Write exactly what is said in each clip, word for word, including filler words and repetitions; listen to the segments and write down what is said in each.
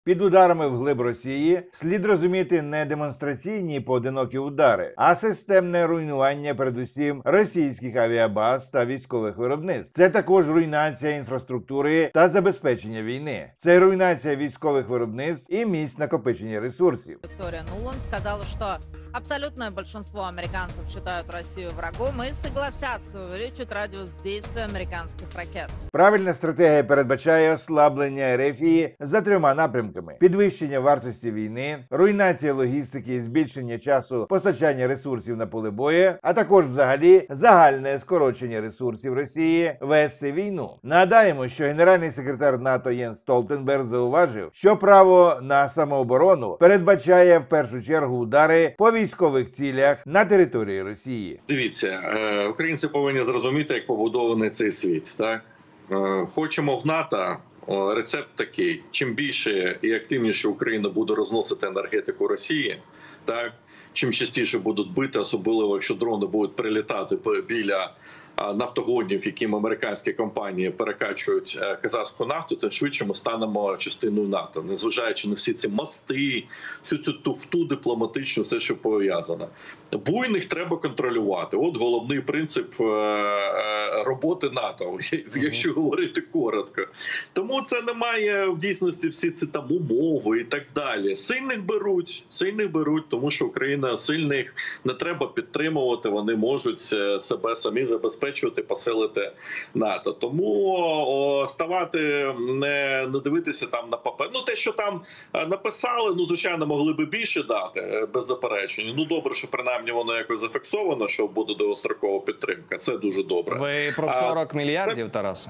Під ударами вглиб Росії слід розуміти не демонстраційні поодинокі удари, а системне руйнування передусім російських авіабаз та військових виробництв. Це також руйнація інфраструктури та забезпечення війни. Це руйнація військових виробництв і місць накопичення ресурсів. Виктория Нуланд сказала, что абсолютное большинство американцев считают Россию врагом и согласятся увеличить радиус действия американских ракет. Правильна стратегія передбачає ослаблення Ерефії за трьома напрямками: підвищення вартості війни, руйнація логістики і збільшення часу постачання ресурсів на поле бою, а також взагалі загальне скорочення ресурсів Росії вести війну. Нагадаємо, що генеральний секретар НАТО Єнс Столтенберг зауважив, що право на самооборону передбачає в першу чергу удари по військових цілях на території Росії. Дивіться, українці повинні зрозуміти, як побудований цей світ. Так? Хочемо в НАТО, рецепт такий: чим більше і активніше Україна буде розносити енергетику Росії, так, чим частіше будуть бити, особливо якщо дрони будуть прилітати біля нафтогонів, яким американські компанії перекачують казахську нафту, тим швидше ми станемо частиною НАТО, незважаючи на всі ці мости, всю цю туфту дипломатичну, все, що пов'язане. Буйних треба контролювати. От головний принцип роботи НАТО, якщо говорити коротко. Тому це немає в дійсності всі ці там умови і так далі. Сильних беруть, сильних беруть, тому що Україна сильних не треба підтримувати, вони можуть себе самі забезпечувати, посилити НАТО. Тому о, ставати, не, не дивитися там на папер. Ну, те, що там написали, ну, звичайно, могли би більше дати, без заперечень. Ну, добре, що принаймні воно якось зафіксовано, що буде довгострокова підтримка. Це дуже добре. Ви про сорок мільярдів, Тарасе?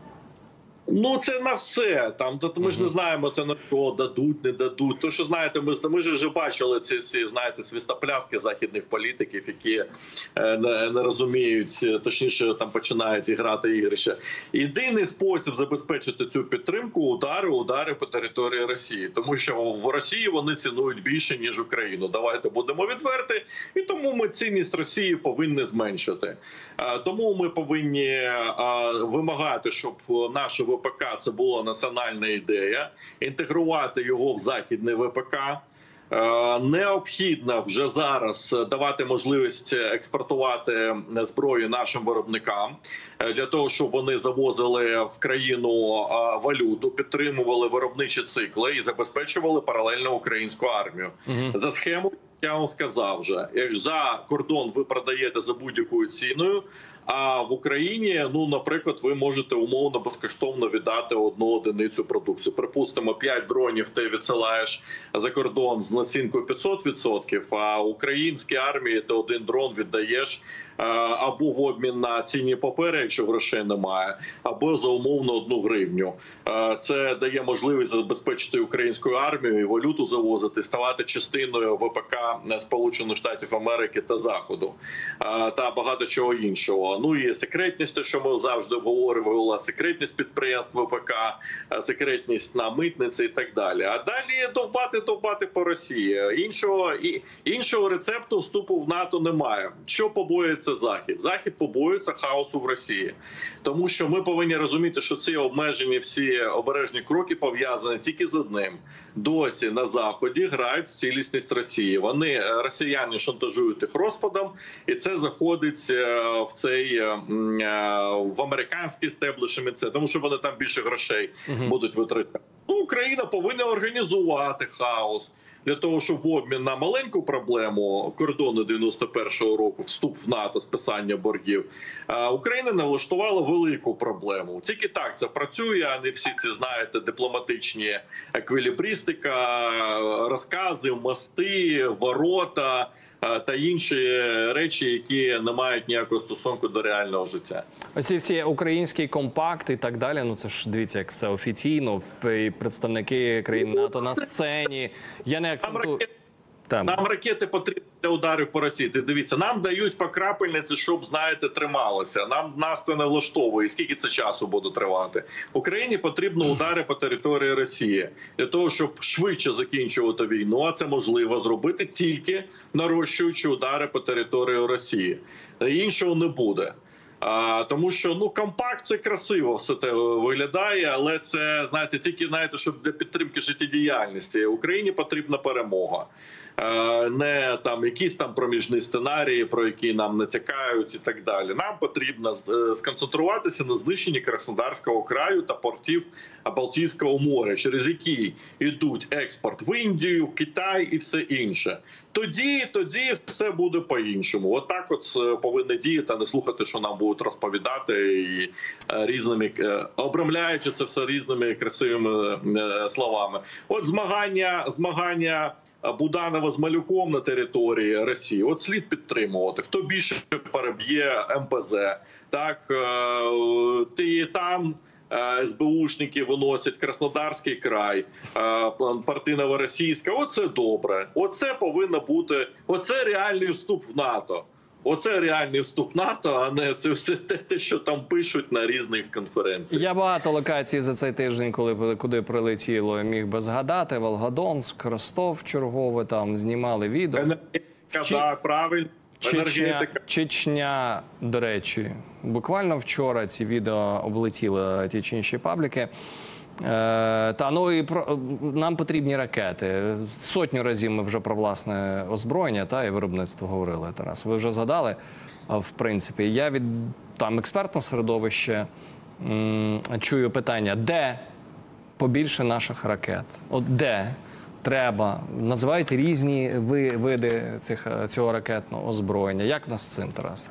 Ну, це на все. Там, то ми ж не знаємо, це на що дадуть, не дадуть. То, що, знаєте, ми, ми ж вже бачили ці, ці, знаєте, свістопляски західних політиків, які е, не, не розуміють, точніше, там починають грати ігрища. Єдиний спосіб забезпечити цю підтримку – удари, удари по території Росії. Тому що в Росії вони цінують більше, ніж Україну. Давайте будемо відверті. І тому ми цінність Росії повинні зменшити. Е, тому ми повинні е, вимагати, щоб наші ВПК це була національна ідея, інтегрувати його в західний ВПК. Необхідно вже зараз давати можливість експортувати зброю нашим виробникам, для того, щоб вони завозили в країну валюту, підтримували виробничі цикли і забезпечували паралельно українську армію. Угу. За схемою, я вам сказав вже, за кордон ви продаєте за будь-якою ціною, а в Україні, ну, наприклад, ви можете умовно безкоштовно віддати одну одиницю продукцію. Припустимо, п'ять дронів ти відсилаєш за кордон з націнкою п'ятсот відсотків, а українській армії ти один дрон віддаєш або в обмін на цінні папери, якщо грошей немає, або за умовно одну гривню. Це дає можливість забезпечити українську армію і валюту завозити, ставати частиною ВПК Сполучених Штатів Америки та Заходу та багато чого іншого. Ну і секретність, те, що ми завжди обговорювали, секретність підприємств ВПК, секретність на митниці і так далі. А далі довбати, довбати по Росії. Іншого, і, іншого рецепту вступу в НАТО немає. Що побоюється Захід? Захід побоюється хаосу в Росії. Тому що ми повинні розуміти, що ці обмежені всі обережні кроки пов'язані тільки з одним. Досі на Заході грають в цілісність Росії. Вони, росіяни, шантажують їх розпадом, і це заходить в цей в американський стеблішмент, це тому що вони там більше грошей uh-huh. будуть витрачати. Ну, Україна повинна організувати хаос для того, щоб в обмін на маленьку проблему кордону дев'яносто першого року, вступ в НАТО, списання боргів, Україна налаштувала велику проблему. Тільки так це працює, а не всі ці, знаєте, дипломатичні еквілібристика, розкази, мости, ворота та інші речі, які не мають ніякого стосунку до реального життя. Оці всі українські компакти і так далі, ну це ж, дивіться, як все офіційно, і представники країн НАТО на сцені. Я не акцентую... Там. Нам ракети потрібні для ударів по Росії. Дивіться, нам дають по крапельниці, щоб, знаєте, трималося. Нам нас це не влаштовує. Скільки це часу буде тривати? Україні потрібно удари по території Росії. Для того, щоб швидше закінчувати війну, а це можливо зробити тільки нарощуючи удари по території Росії. Іншого не буде. А, тому що ну компакт це красиво все те виглядає, але це знаєте тільки знаєте, щоб для підтримки життєдіяльності Україні потрібна перемога, а, не там якісь там проміжні сценарії, про які нам натякають і так далі. Нам потрібно сконцентруватися на знищенні Краснодарського краю та портів Балтійського моря, через які йдуть експорт в Індію, Китай і все інше. Тоді, тоді все буде по-іншому. Отак от, от повинні діяти, а не слухати, що нам будуть розповідати і різними, обрамляючи це все різними красивими словами. От змагання, змагання Буданова з Малюком на території Росії. От слід підтримувати. Хто більше переб'є ем пе зет, так, ти там ес бе ушники виносять Краснодарський край, партія Новоросійська. Оце добре. Оце повинно бути, оце реальний вступ в НАТО. Оце реальний вступ в НАТО, а не це все те, те, що там пишуть на різних конференціях. Я багато локацій за цей тиждень, коли куди прилетіло, міг би згадати. Волгодонськ, Ростов чергове, там знімали відео. Енергетика, Чи... да, правильно. Чечня, Чечня, до речі, буквально вчора ці відео облетіли ті чи інші пабліки. Е, та, ну, і про, нам потрібні ракети. Сотню разів ми вже про власне озброєння та, і виробництво говорили, Тарас. Ви вже згадали, в принципі. Я від там експертного середовища м, чую питання, де побільше наших ракет? От де? Треба. Називають різні види цих, цього ракетного озброєння. Як нас з цим, Тарасе?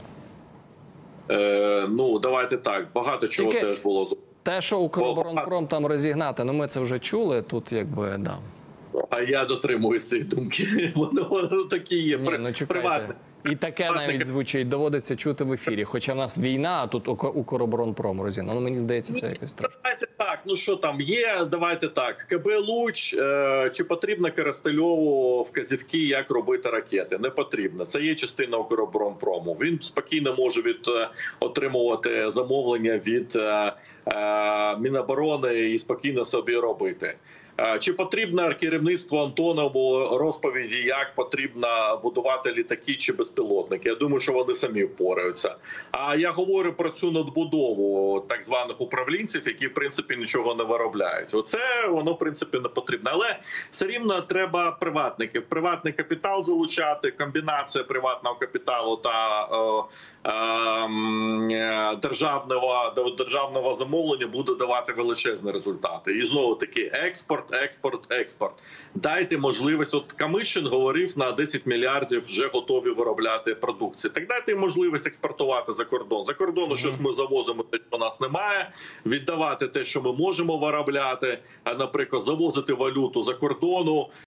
Е, ну, давайте так. Багато чого Тільки теж було. Те, що Укроборонпром там розігнати, ну ми це вже чули, тут якби, да. А я дотримуюсь цієї думки. Воно, воно такі є. Ні, ну чекайте. І таке навіть звучить, доводиться чути в ефірі. Хоча в нас війна, а тут Укроборонпром розігнав. Ну, мені здається, це якось трошки. Давайте так, ну що там є, давайте так. ка бе «Луч», е, чи потрібно Коростельову вказівки, як робити ракети? Не потрібно. Це є частина Укроборонпрому. Він спокійно може від, е, отримувати замовлення від е, е, Міноборони і спокійно собі робити. Чи потрібно керівництво Антонову розповіді, як потрібно будувати літаки чи безпілотники? Я думаю, що вони самі впораються. А я говорю про цю надбудову так званих управлінців, які, в принципі, нічого не виробляють. Оце воно, в принципі, не потрібно. Але все рівно треба приватників. Приватний капітал залучати, комбінація приватного капіталу та е, е, державного, державного замовлення буде давати величезні результати. І знову-таки експорт, експорт, експорт. Дайте можливість. От Камишин говорив, на десять мільярдів вже готові виробляти продукцію. Так дайте можливість експортувати за кордон. За кордону щось ми завозимо, те, що у нас немає, віддавати те, що ми можемо виробляти, а, наприклад, завозити валюту за кордону,